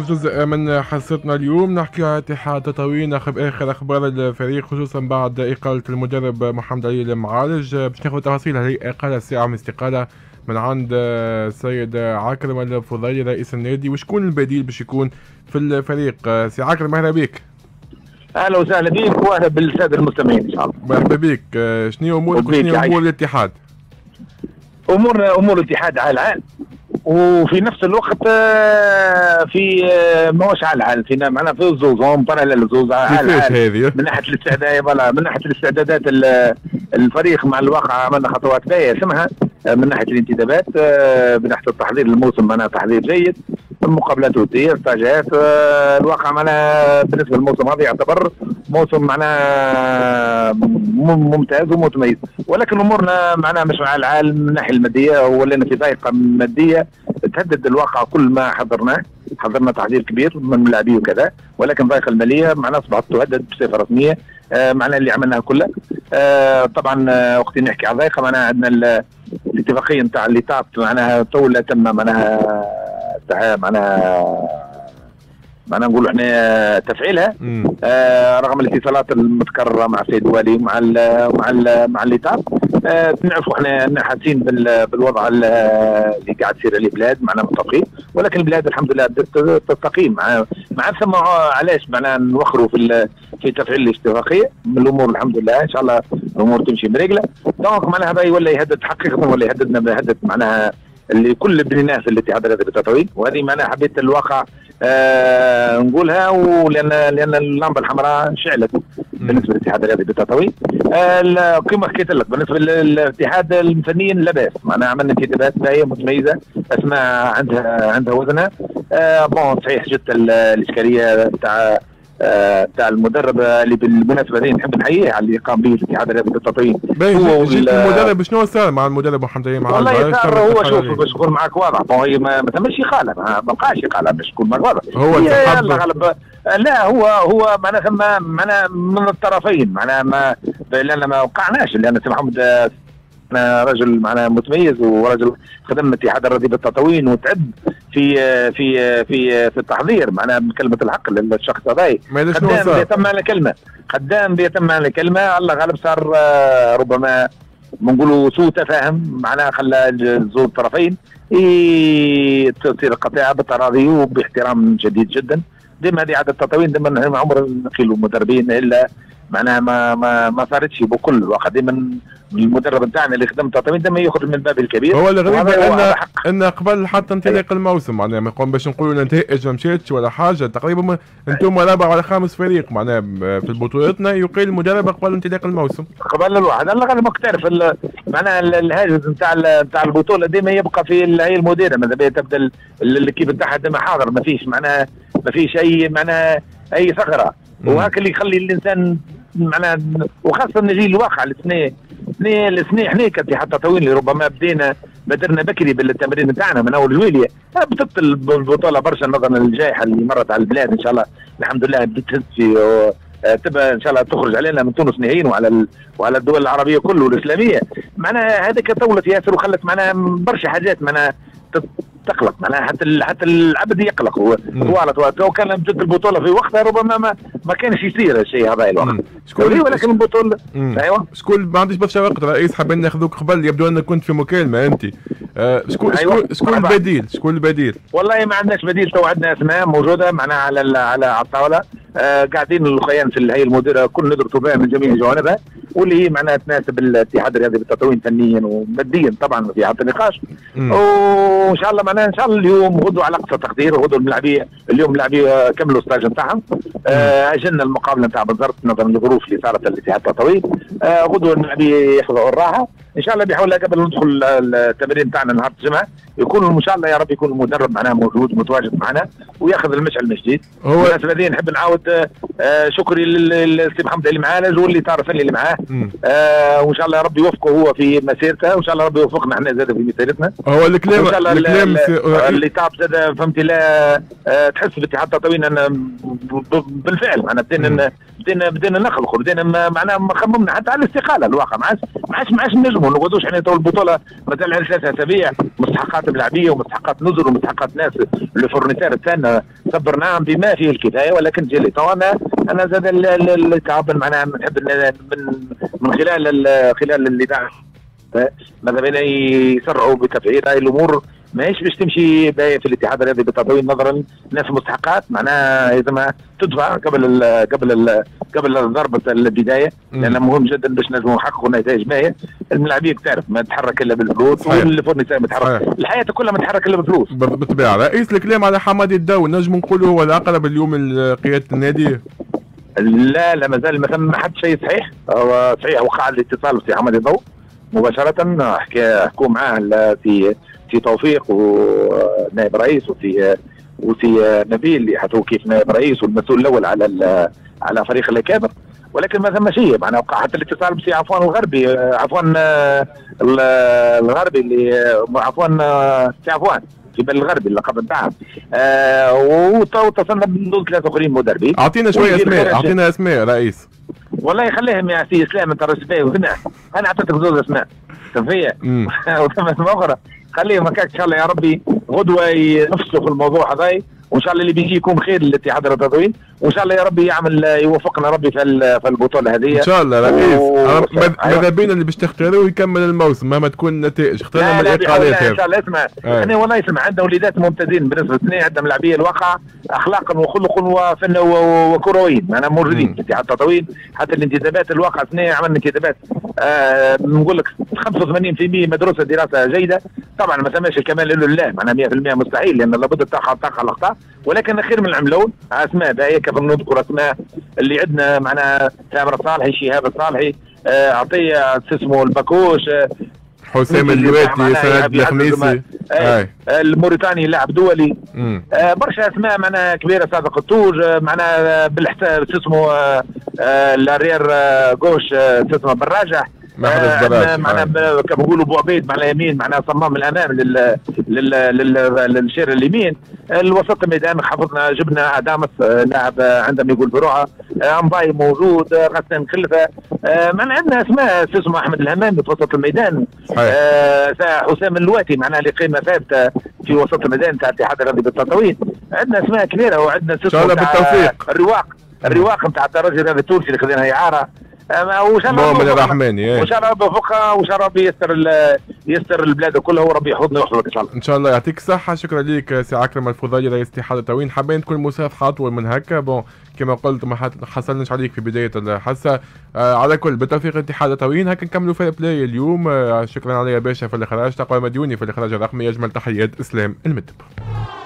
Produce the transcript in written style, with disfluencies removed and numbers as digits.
جزء من حصتنا اليوم نحكي على اتحاد تطاوين، ناخذ اخر اخبار الفريق خصوصا بعد اقاله المدرب محمد علي المعالج. باش ناخذ تفاصيل هذه اقاله ساعه من استقاله من عند السيد عاكرم الفضيلي رئيس النادي، وشكون البديل باش يكون في الفريق؟ سي عاكرم اهلا بك. اهلا وسهلا بك واهلا بالساده المستمعين ان شاء الله. مرحبا بك. شنو امورك وشنو امور الاتحاد؟ امور الاتحاد على العال، وفي نفس الوقت في ماهوش على العال، فينا معنا في الزوز هم باراليل الزوز على العال من ناحيه الاستعداد. من ناحيه الاستعدادات الفريق مع الواقع عملنا خطوات باهيه سمها من ناحيه الانتدابات، من ناحيه التحضير للموسم معنا تحضير جيد، المقابلات الوديه، استعجالات. الواقع معنا بالنسبه للموسم هذا يعتبر موسم معنا ممتاز ومتميز، ولكن امورنا معنا مش مع العالم من الناحيه الماديه، ولينا في ضيقه ماديه تهدد الواقع. كل ما حضرنا تحضير كبير من اللاعبين وكذا، ولكن الضيقه الماليه معنا اصبحت تهدد بصفه رسميه. معنا اللي عملناها كلها طبعا وقت نحكي على الضيقه معنا عندنا الاتفاقيه نتاع اللي تاعت معناها طول تم معناها نقولوا احنا تفعيلها رغم الاتصالات المتكرره مع السيد الوالي مع اللي تاع نعرفوا احنا حاسين بالوضع اللي قاعد يصير البلاد معنا متفقين، ولكن البلاد الحمد لله تستقيم مع ثم علاش معنا نوخروا في تفعيل الاتفاقيه من الامور. الحمد لله ان شاء الله الامور تمشي مريقله. دونك معناها هذا ولا يهدد حقيقه ولا يهدد معناها اللي كل بنيناه في الاتحاد الرياضي بالتطاوين، وهذه معناها حبيت الواقع نقولها، ولان اللمبه الحمراء شعلت بالنسبه للاتحاد الرياضي بالتطاوين. كما حكيت لك بالنسبه للاتحاد الفنيين لا باس، معناها عملنا انتدابات باهيه متميزه، اسماء عندها وزنها. بون صحيح جت الاشكاليه تاع المدرب اللي بالمناسبه هذه نحب نحييه على اللي قام به الاتحاد الرياضي بالتطاوين. هو المدرب شنو صار مع المدرب محمد علي معالج؟ والله صار هو شوف باش نكون معك واضح، هي ما ثماش اقاله، ما بقاش اقاله باش نكون معك واضح. هو غلب لا هو معناها ثم معناها من الطرفين معناها لان ما وقعناش، لان سي محمد انا رجل معناها متميز ورجل خدم الاتحاد الرياضي بالتطاوين وتعب في في في في التحضير معناها بكلمه الحق للشخص هذا. خدام بيتم على كلمه، خدام بيتم على كلمه. الله غالب صار ربما بنقولوا سوء تفاهم معناها خلى زوج الطرفين تصير القطيعه بالتراضي وباحترام شديد جدا. ديما هذه عاده التطاوين، ديما عمر نقيلوا المدربين الا معناها ما صارتش بكل الوقت. ديما المدرب نتاعنا اللي خدم التطاوين دائما يخرج من الباب الكبير. هو الغريب ان قبل حتى انطلاق الموسم معناها ما يقوم باش نقولوا نتائج ما مشاتش ولا حاجه، تقريبا انتم رابع ولا خامس فريق معناها في بطولتنا يقيل المدرب قبل انطلاق الموسم. قبل الواحد الله غالب تعرف معناها الهاجس نتاع البطوله ديما يبقى في هي المديره، ماذا بيا تبدا الاكيب نتاعها ديما حاضر، ما فيش اي معناها اي ثغره، وهاك اللي يخلي الانسان معناها، وخاصه نجي الواقع السنه احنا كاتحاد تطاوين اللي ربما بدرنا بكري بالتمرين نتاعنا من اول جويليه، بتبطل البطوله برشا نظرا للجائحه اللي مرت على البلاد. ان شاء الله الحمد لله بتهز في تبقى ان شاء الله تخرج علينا من تونس نهائيا وعلى الدول العربيه كله والاسلاميه. معناها هذيك طولت ياسر وخلت معناها برشا حاجات معناها تقلق، معناها حتى العبد يقلق. هو لو كان جت البطوله في وقتها ربما ما كانش يصير الشيء هذا الوقت. ولكن البطوله ايوه شكون ما عنديش برشا وقت رئيس، حابين ناخذوك قبل، يبدو انك كنت في مكالمه انت. شكون البديل؟ والله ما عندناش بديل، تو عندنا اسماء موجوده معناها على الطاوله. قاعدين الاخوان في الهيئه المديره كل ندرسوا بها من جميع جوانبها، واللي هي معناها تناسب الاتحاد الرياضي بالتطاوين فنيا وماديا طبعا في حتى نقاش. وان شاء الله معناها ان شاء الله اليوم غدوا على اقصى تقدير، غدوا الملاعبيه اليوم اللاعبيه كملوا الستاج نتاعهم. اجلنا المقابله نتاع بالضبط نظرا للظروف اللي صارت الاتحاد التطاوي. غدوا الملاعبيه ياخذوا الراحه ان شاء الله، بيحاول قبل ندخل التمرين نتاعنا نهار الجمعه يكون ان شاء الله يا رب يكون المدرب معناها موجود متواجد معنا وياخذ المشعل من جديد. بالنسبه لي نحب نعاود شكري للسي محمد علي معالج واللي تعرف اللي معاه. وان شاء الله يا رب يوفقه هو في مسيرته، وان شاء الله رب يوفقنا احنا زاد في مسيرتنا. هو الكلام اللي تعب زاد فهمتي لا تحس باتحاد التطاوين ان بالفعل معنا بدينا نخلق، بدينا معناها خممنا حتى على الاستقاله. الواقع ما عادش نجموا نقعدوش احنا تو البطوله مثلا 3 اسابيع مستحقات مستحقات الملاعبيه ومستحقات نزل ومستحقات ناس لو فورنيتير تاعنا صبرناهم بما فيه الكفايه، ولكن جا لي انا زاد اللي تعب معناها نحب من خلال الاذاعه ماذا بينا يسرعوا بتفعيل هاي الامور، ماهيش باش تمشي في الاتحاد الرياضي بالتطوير نظرا لناس المستحقات معناها لازم تدفع قبل ضربه البدايه، لان مهم جدا باش نجموا نحققوا نتائج باهيه. الملاعبيه تعرف ما تتحرك الا بالفلوس، والفورنيتير متحرك، الحياه كلها متحرك الا بالفلوس. بالطبيعه. رئيس الكلام على حمادي الدو نجم نقولوا هو الاقرب اليوم لقياده النادي؟ لا مازال ما حد شيء صحيح. هو صحيح وقع الاتصال في حمادي الدو مباشره، حكوا معاه في توفيق ونائب رئيس وفي نبيل اللي حطوه كيف نائب رئيس والمسؤول الاول على فريق الاكابر، ولكن ما ثم شيء معناها وقع حتى الاتصال بسي عفوان الغربي الغربي اللي سي عفوان في بل الغربي اللقب نتاعهم، واتصلنا بنوز 3 اخرين مدربين. اعطينا شويه اسماء، اعطينا اسماء رئيس. والله يخليهم يا سي اسلام انت رشباوي وهنا انا اعطيتك زوج اسماء تنفيه وثم اسماء اخرى، خليهم هكاك ان شاء الله يا ربي غدوه ينفسوا في الموضوع هذا، وان شاء الله اللي بيجي يكون خير للاتحاد التطوير، وان شاء الله يا ربي يوفقنا ربي في البطوله هذه ان شاء الله. رئيس ماذا بينا اللي باش تختاروا يكمل الموسم مهما تكون النتائج، اخترنا من الاقالات. ان شاء الله اسمع احنا والله اسمع عندنا وليدات ممتازين بالنسبه لنا، عندنا ملاعبيه الواقع اخلاقا وخلقا وفن وكرويين معنا موجودين في الاتحاد التطوير. حتى الانتدابات الواقع سنه عملنا انتدابات نقول لك 85% مدروسه دراسه جيده، طبعا ما ثماش الكمال الا لله معناها 100% مستحيل لان لابد تقع الاخطاء، ولكن خير من العملون اسماء باهيه كيف نذكر اسماء اللي عندنا معنا تامر الصالحي، شهاب الصالحي، عطيه اسمه الباكوش، حسام الواتي، سند الخميسي، الموريتاني لاعب دولي، برشا اسماء معنا كبيره، صادق الطوج معنا بالحساب اسمه الارير غوش اسمه بالراجح، معنا كما نقولوا بو عبيد مع اليمين معناها صمام الامام للشير اليمين. الوسط الميدان حفظنا جبنا ادامس لاعب عندما يقول بروعه، امباي موجود، غسان خلفه، معنا عندنا اسماء اسمه احمد الهمامي في وسط الميدان، حسام الواتي معناها اللي قيمه ثابته في وسط الميدان تاع الاتحاد الرياضي بالتطوير. عندنا اسماء كبيره، وعندنا ان شاء الله بالتوفيق الرواق نتاع الترجي الرياضي التونسي اللي خذيناها اعاره، مؤمن الرحماني، وان شاء الله ربي يوفقها، وان شاء الله ربي يستر البلاد كلها، وربي يحفظنا ويحفظك ان شاء الله. ان شاء الله يعطيك الصحه. شكرا لك سي عكرم الفضالي رئيس اتحاد التطوير. حابين تكون مسافحه اطول من هكا، كما قلت ما حصلناش عليك في بدايه الحصه. على كل بالتوفيق اتحاد التطوير. هكا نكملوا في بلاي اليوم. شكرا علي يا باشا في الاخراج، تقوى مديوني في الاخراج الرقمي. اجمل تحيات اسلام المدب.